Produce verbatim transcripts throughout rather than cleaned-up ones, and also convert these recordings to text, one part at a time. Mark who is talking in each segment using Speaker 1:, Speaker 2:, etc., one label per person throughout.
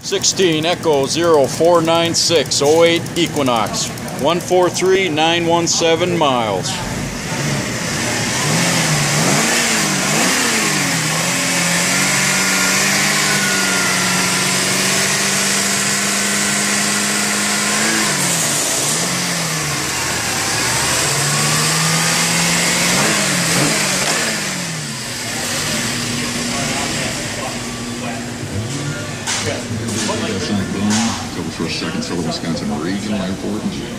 Speaker 1: sixteen Echo zero four nine six oh eight Equinox, one four three nine one seven miles.
Speaker 2: For a second Southern Wisconsin Regional Airport in June.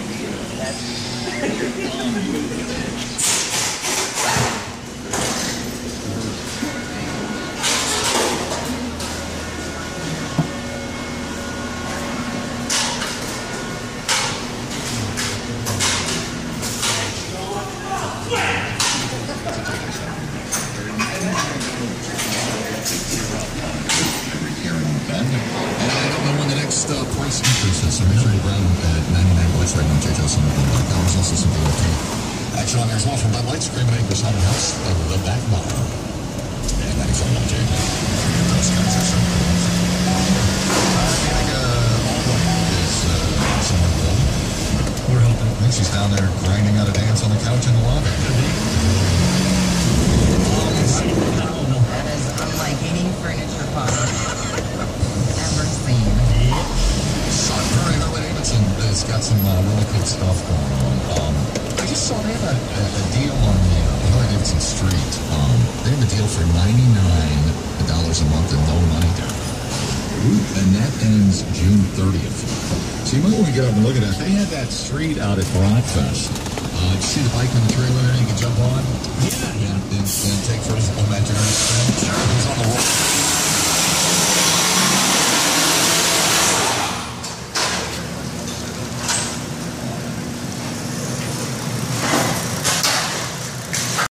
Speaker 2: Uh, price increases, so make sure you grab them at ninety-nine Lights right now, J J L dot com. There's also some D L T action on there as well from Bud Light, Screaming Acres on the House of the Back Bottom. And ninety-four point one J J. Those guys are so cool. I think uh, Alden is uh, somewhat cool. We're helping. I think she's down there grinding out a dance on the couch in the lobby.
Speaker 3: That is unlike any furniture product ever seen.
Speaker 2: Sunbury Harley Davidson has got some uh, really cool stuff going on. Um, I just saw they have a, a, a deal on the uh, Harley Davidson Street. Um, they have a deal for ninety-nine dollars a month and no money down. And that ends June thirtieth. So you might want to get up and look at that. They had that street out at Rockfest. Uh, did you see the bike in the trailer you can jump on? Yeah. And, and, and take first imaginary spin. Sure. It was on the wall.